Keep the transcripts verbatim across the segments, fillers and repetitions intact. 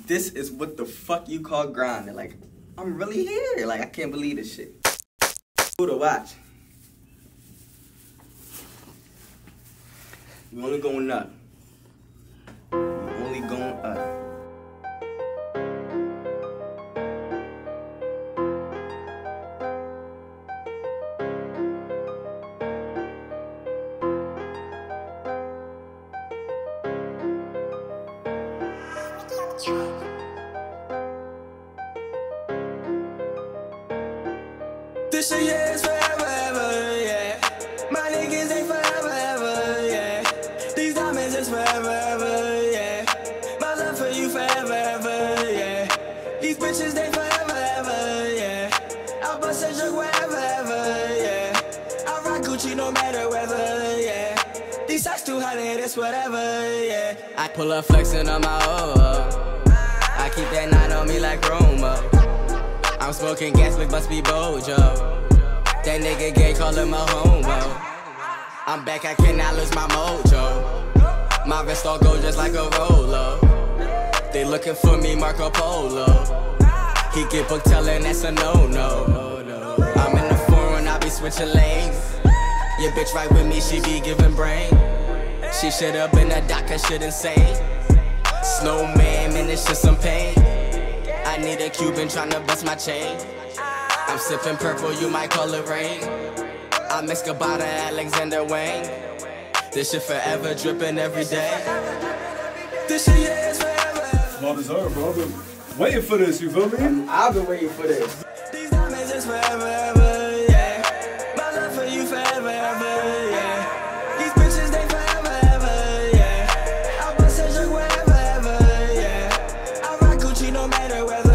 this is what the fuck you call grinding. Like, I'm really here. Like, I can't believe this shit. Who to watch? We only going up. We only going up. This shit, yeah, is forever, ever, yeah. My niggas ain't forever, ever, yeah. These diamonds is forever, ever, yeah. My love for you forever, ever, yeah. These bitches, they forever, ever, yeah. I'll bust a joke wherever, ever, yeah. I rock Gucci no matter whether, yeah. These socks too hot and it's whatever, yeah. I pull up flexing on my oh, I keep that nine on me like Roma. I'm smoking gas, like must be Bojo. That nigga gay, call him a homo. I'm back, I cannot lose my mojo. My vest all gold just like a Rolo. They looking for me, Marco Polo. He get booked telling that's a no-no. I'm in the foreign, I be switching lanes. Your bitch right with me, she be giving brain. She shit up in the dock, her shit insane. Snowman, man, this shit some pain. I need a Cuban tryna bust my chain. I'm sipping purple, you might call it rain. I'm Escobar, Alexander Wang. This shit forever, dripping every day. This shit, yeah, is forever. Smart as her, bro. I've been waiting for this, you feel me? I've been waiting for this. These diamonds is forever, ever, yeah. My love for you forever, ever, yeah. These bitches, they forever, ever, yeah. I'll bust a joke wherever, ever, yeah. I rock Gucci no matter whether.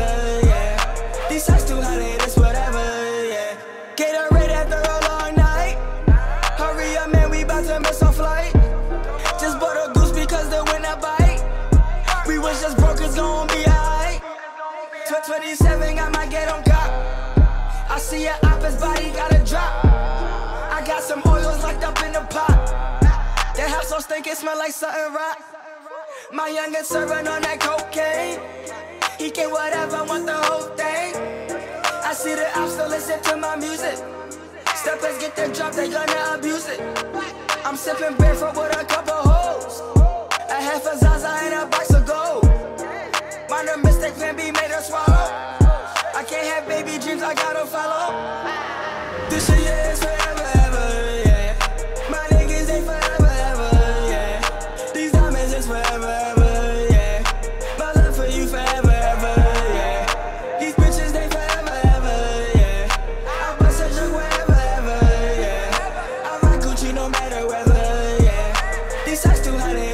These socks too hot and it's whatever, yeah. Gatorade after a long night. Hurry up, man, we bout to miss our flight. Just bought a goose because the winner bite. We was just broke, it's gon' be alright. twenty-seven, I might get on cop. I see your opposite body gotta drop. I got some oils locked up in the pot. That house so stink, it smell like something rot. My youngin' serving on that cocaine. He can whatever, want the whole thing. I see the ops still listen to my music. Steppers get their drop, they gonna abuse it. I'm sipping barefoot with a couple hoes. A half a Zaza and a box of gold. Minor mistake can be made or swallow. I can't have baby dreams, I gotta follow. This shit, yeah, is forever, ever, yeah. My niggas ain't forever, ever, yeah. These diamonds is forever, ever. No matter whether, yeah. These socks too hot.